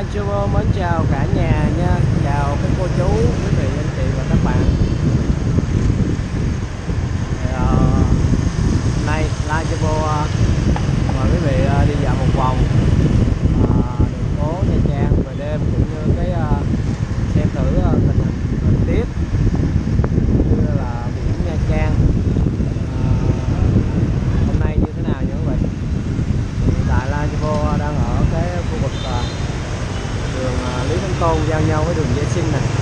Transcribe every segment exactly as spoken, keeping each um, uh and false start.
Lai Travel mến chào cả nhà nha, chào các cô chú, quý vị, anh chị và các bạn. Thì, uh, hôm nay Lai Travel uh, mời quý vị uh, đi dạo một vòng uh, đường phố Nha Trang về đêm, cũng như cái uh, xem thử uh, tình hình thời tiết cũng như là biển Nha Trang uh, hôm nay như thế nào nha quý vị. Hiện tại Lai Travel đang ở cái khu vực uh, đường Lý Thánh Tôn giao nhau với đường Vệ Sinh này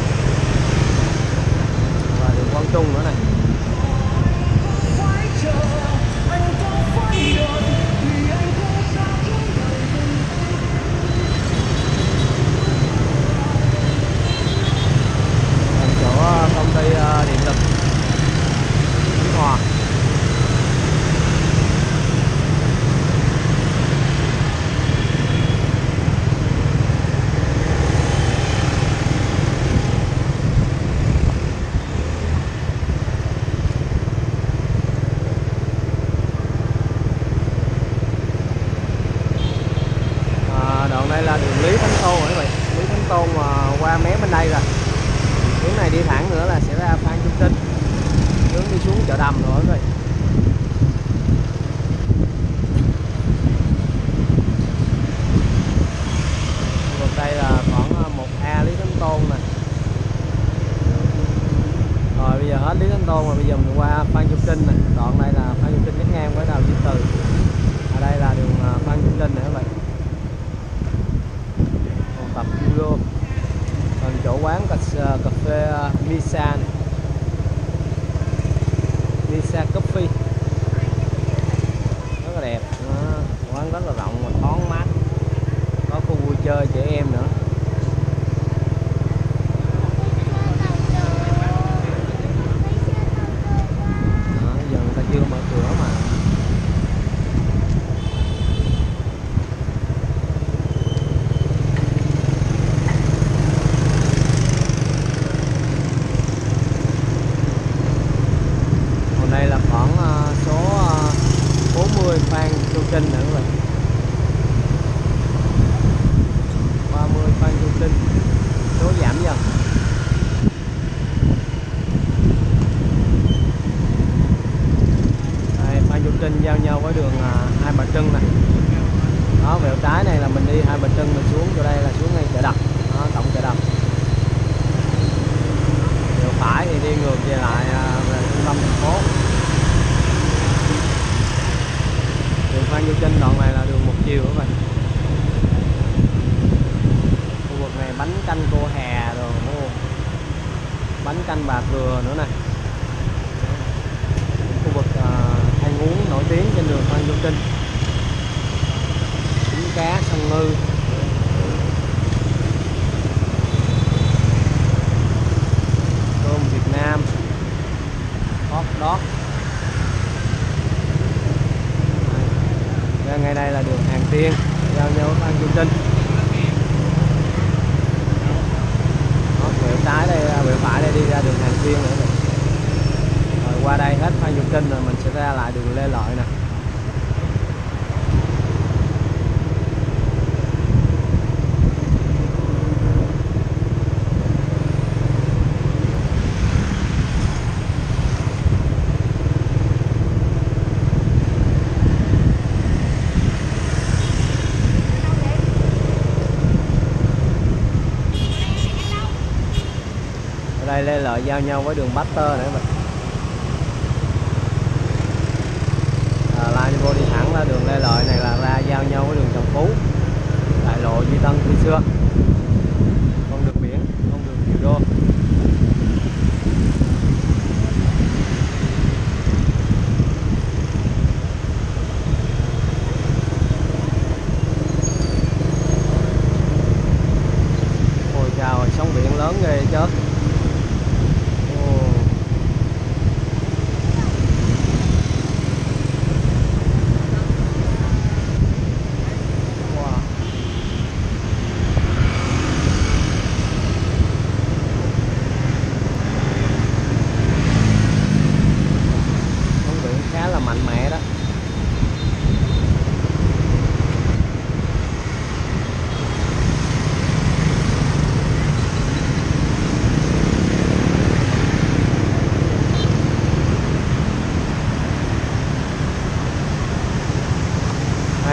và đường Quang Trung nữa này. Chỗ công ty điện lực Khánh Hòa. Đây là đường Lý Thánh Tôn các bạn. Lý Thánh Tôn mà qua mé bên đây rồi. Hướng này đi thẳng nữa là sẽ ra Phan Chu Trinh. Hướng đi xuống chợ Đầm rồi các bạn. Còn đây là khoảng một A Lý Thánh Tôn này. Rồi bây giờ hết Lý Thánh Tôn rồi, bây giờ mình qua Phan Chu Trinh này. Đoạn đây là Phan Chu Trinh cắt ngang với đào Duy Từ. Ở đây là đường Phan Chu Trinh này các bạn. Tập judo. Còn chỗ quán cà, cà phê Misa này. Misa Coffee rất là đẹp. Đó, quán rất là rộng và thoáng mát, có khu vui chơi trẻ em nữa. Đó, giờ người ta chưa mở cửa mà. Đây là khoảng uh, số uh, bốn mươi Phan Chu Trinh nữa các bạn. ba mươi Phan Chu Trinh, số giảm dần. Đây, Phan Chu Trinh giao nhau với đường uh, Hai Bà Trưng này. Đó, vẹo trái này là mình đi Hai Bà Trưng, mình xuống chỗ đây là xuống ngay chợ Đầm. Đó, tổng chợ Đầm. Vẹo phải thì đi ngược về lại uh, về trung tâm thành phố. Đường Phan Chu Trinh đoạn này là đường một chiều các bạn. Khu vực này bánh canh cô hè rồi, bánh canh Bà Thừa nữa này. Khu vực uh, ăn uống nổi tiếng trên đường Phan Chu Trinh. Trứng cá, sông ngư. Cơm Việt Nam, hot dog. Ngay đây là đường Hàng Tiên giao nhau với Phan Chu Trinh. Đó, quẹo trái đây, quẹo phải đây đi ra đường Hàng Tiên nữa. Rồi qua đây hết Phan Chu Trinh rồi mình sẽ ra lại đường Lê Lợi nè. Đây Lê Lợi giao nhau với đường Baxter nữa mình. À, Lai vô đi thẳng ra đường Lê Lợi này là ra giao nhau với đường Trần Phú, đại lộ Duy Tân khi xưa. Con đường biển, con đường Kiều Đô. Ôi chào, sóng biển lớn ghê chứ.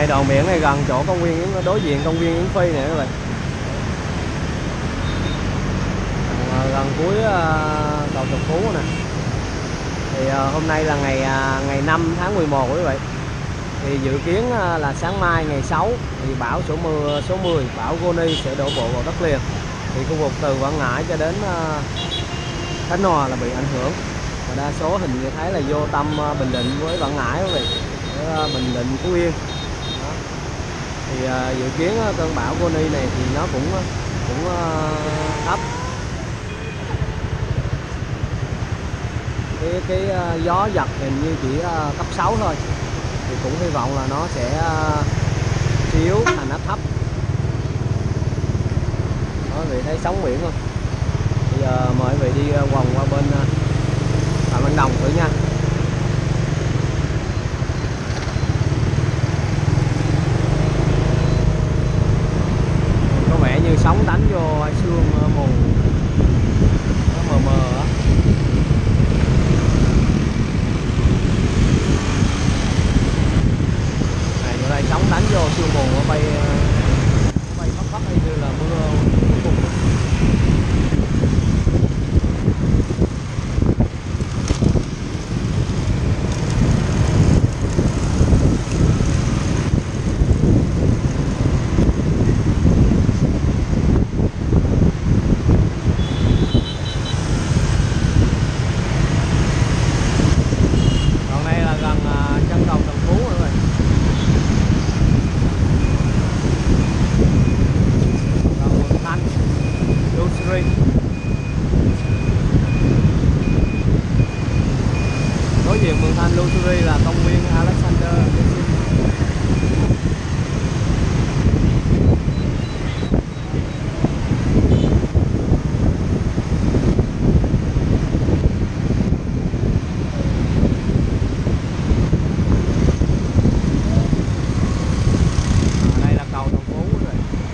đây đoạn biển này gần chỗ công viên Yến, đối diện công viên Yến Phi nè các bạn. Gần cuối cầu Trần Phú nè. Thì hôm nay là ngày ngày năm tháng mười một quý vị. Thì dự kiến là sáng mai ngày sáu thì bão số mười số mười bão Goni sẽ đổ bộ vào đất liền. Thì khu vực từ Quảng Ngãi cho đến Khánh Hòa là bị ảnh hưởng. Và đa số hình như thấy là vô tâm Bình Định với Quảng Ngãi quý vị. Với Bình Định, Phú Yên. Đó. Thì dự kiến cơn bão Goni này thì nó cũng cũng thấp. Cái, cái uh, gió giật hình như chỉ uh, cấp sáu thôi, thì cũng hy vọng là nó sẽ uh, yếu thành áp thấp. Đó, vị thấy sóng biển không? Bây giờ mời vị đi uh, vòng qua bên uh, Phạm Văn Đồng thử nha. Có vẻ như sóng đánh vô sương uh, mù nó mờ mờ á. Đây sóng đánh vô sương mù nó bay bay phấp phấp như là mưa cùng. Còn đây là gần chân cầu Trần Phú rồi. Đối diện Mường Thanh Luxury là công viên Alexander. Đây là cầu Trần Phú rồi.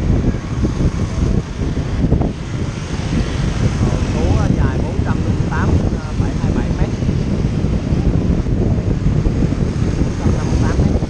Cầu Trần Phú dài bốn trăm năm mươi tám phẩy hai mươi bảy mét. bốn trăm năm mươi tám mét.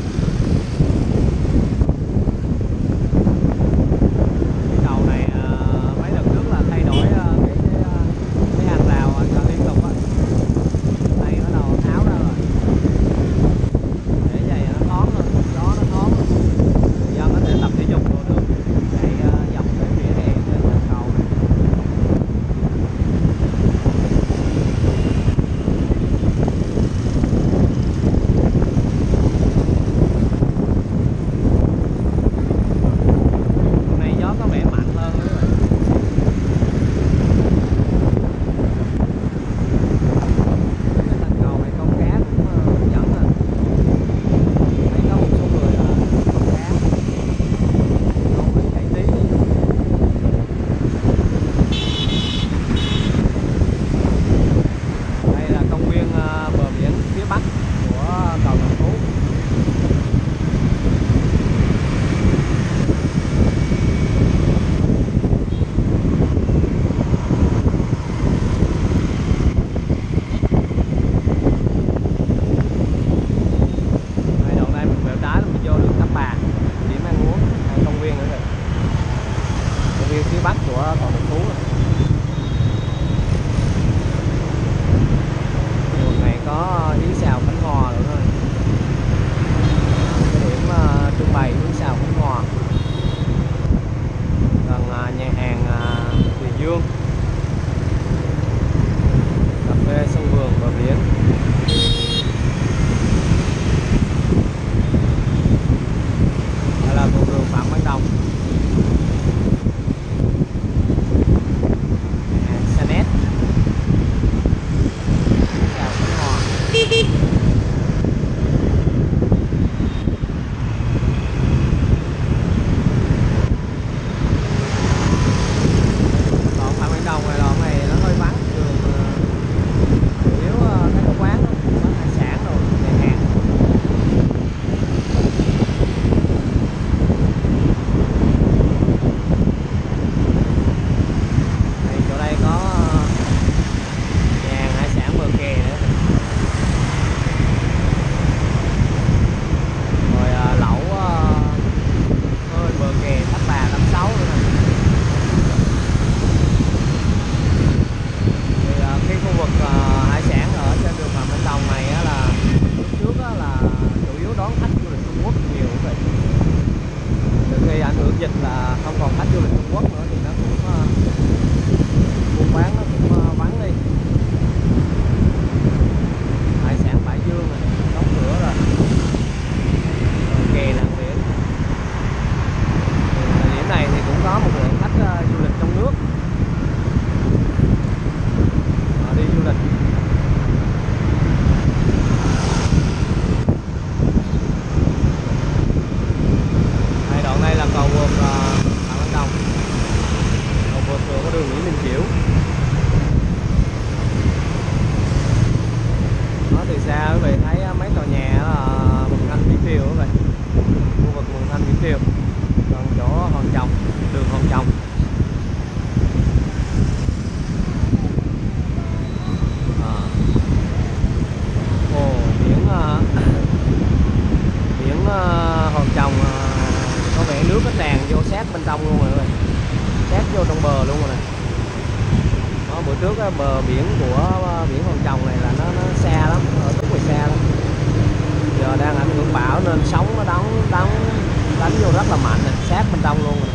cái bờ biển của biển Hòn Chồng này là nó, nó xa lắm, ở đúng ngoài xa lắm. Giờ đang ảnh hưởng bão nên sóng nó đóng đóng đánh vô rất là mạnh này, sát bên trong luôn rồi.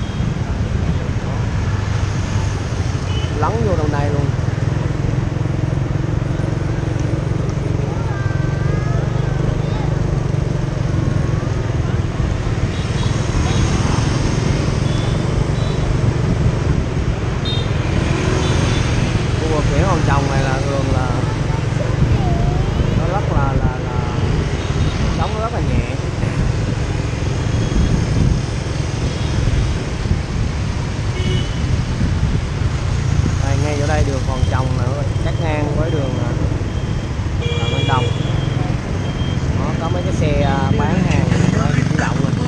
Lấn vô trong đây luôn. Khu vực biển Hòn Chồng này là thường là nó rất là là, là sóng nó rất là nhẹ. Đây, ngay ở đây đường Hòn Chồng là cắt ngang với đường Phạm Văn Đồng. Nó có mấy cái xe bán hàng di động rồi.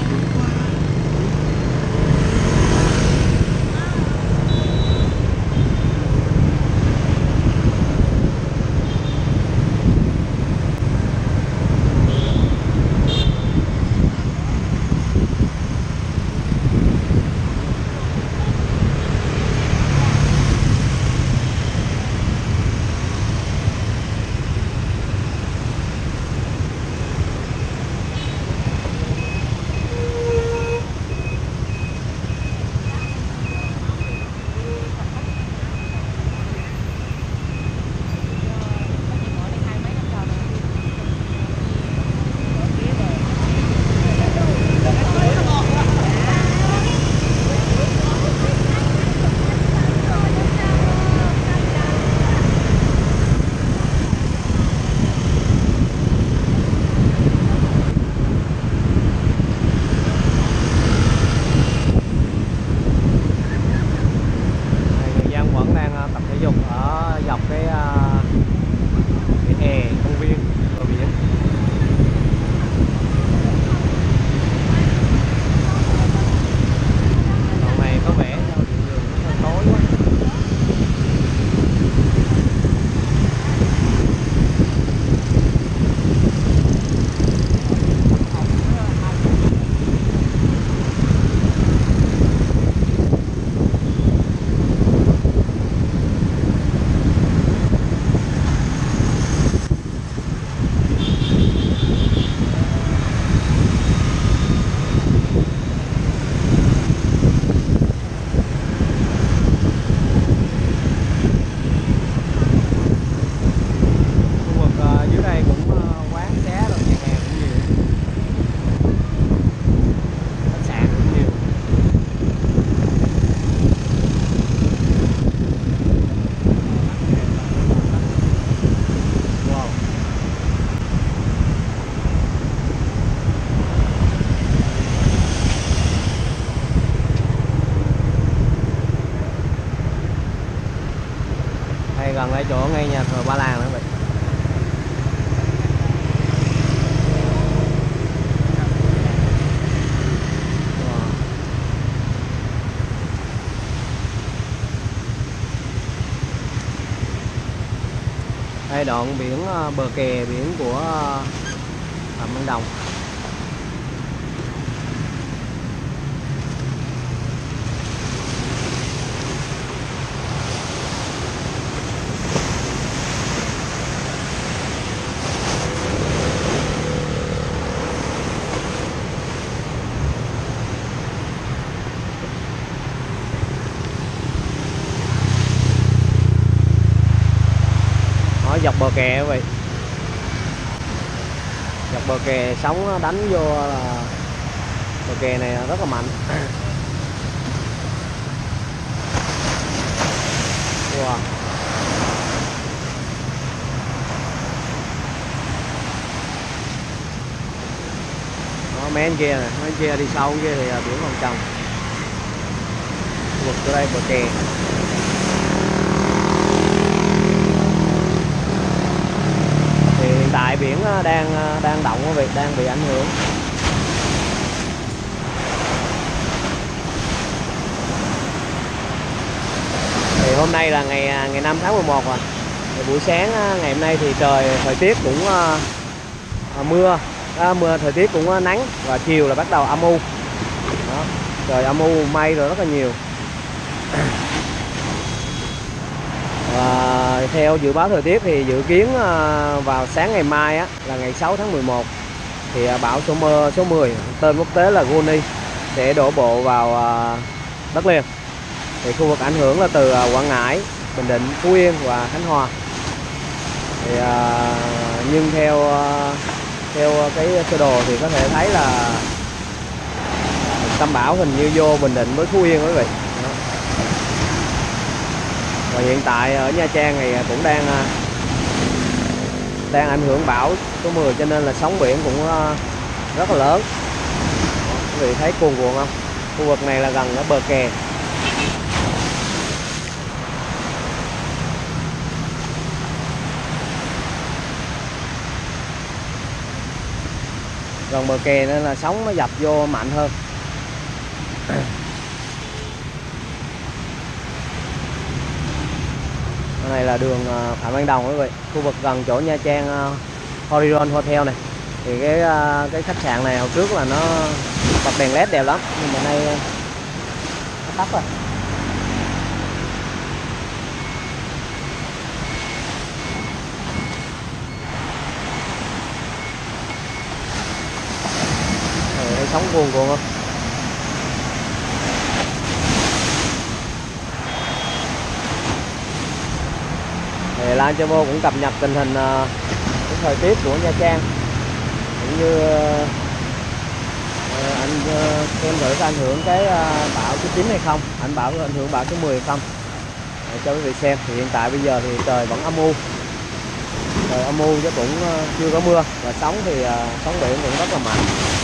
Tập thể dục ở dọc cái vỉa hè công viên bờ biển. Đoạn này có vẻ do đường đường nó hơi tối quá. Đây gần đây chỗ ngay nhà thờ Ba Làng nữa vậy. Đây đoạn biển bờ kè biển của Phạm Văn Đồng. Ở dọc bờ kè quý vị, dọc bờ kè sóng đánh vô là bờ kè này rất là mạnh. Wow. Đó, mấy anh kia nè, mấy anh kia đi sâu kia thì biển Hòn Chồng. Khu vực ở đây bờ kè. Hiện tại biển đang đang động quý vị, đang bị ảnh hưởng. Thì hôm nay là ngày ngày năm tháng mười một rồi. Thì buổi sáng ngày hôm nay thì trời thời tiết cũng uh, mưa, uh, mưa thời tiết cũng uh, nắng và chiều là bắt đầu âm u. Đó, trời âm u mây rồi rất là nhiều. Và theo dự báo thời tiết thì dự kiến vào sáng ngày mai á, là ngày sáu tháng mười một thì bão số mơ số mười tên quốc tế là Goni sẽ đổ bộ vào đất liền. Thì khu vực ảnh hưởng là từ Quảng Ngãi, Bình Định, Phú Yên và Khánh Hòa. Thì nhưng theo theo cái sơ đồ thì có thể thấy là tâm bão hình như vô Bình Định với Phú Yên quý vị. Và hiện tại ở Nha Trang thì cũng đang đang ảnh hưởng bão số mười, cho nên là sóng biển cũng rất là lớn. Quý vị thấy cuồn cuộn không? Khu vực này là gần ở bờ kè. Gần bờ kè nên là sóng nó dập vô mạnh hơn. Này là đường Phạm Văn Đồng quý vị, khu vực gần chỗ Nha Trang Horizon Hotel này. Thì cái cái khách sạn này hồi trước là nó bật đèn led đẹp lắm, nhưng mà nay nó tắt rồi. Đây sóng cuồn cuộn không? Thì Lan Travel cũng cập nhật tình hình uh, cái thời tiết của Nha Trang, cũng như uh, anh uh, xem thử có ảnh hưởng cái uh, bão số chín hay không, ảnh bảo ảnh hưởng bão số mười hay không, để cho quý vị xem. Thì hiện tại bây giờ thì trời vẫn âm u, trời âm u chứ cũng uh, chưa có mưa, và sóng thì uh, sóng biển cũng rất là mạnh.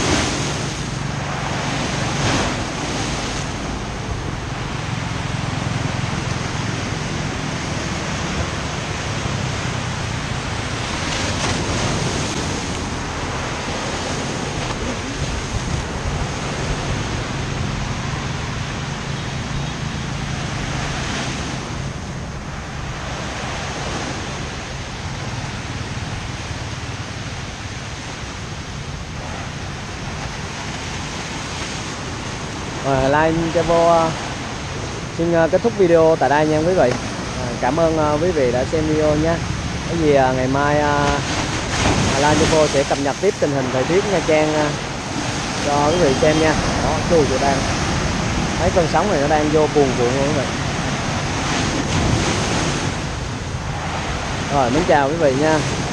Rồi, Lan Travel xin kết thúc video tại đây nha quý vị. Cảm ơn quý vị đã xem video nha. Cái gì ngày mai Lan Travel sẽ cập nhật tiếp tình hình thời tiết Nha Trang cho quý vị xem nha. Đó, chú tôi đang thấy cơn sóng này nó đang vô cuồn cuộn luôn quý vị. Rồi, mến chào quý vị nha.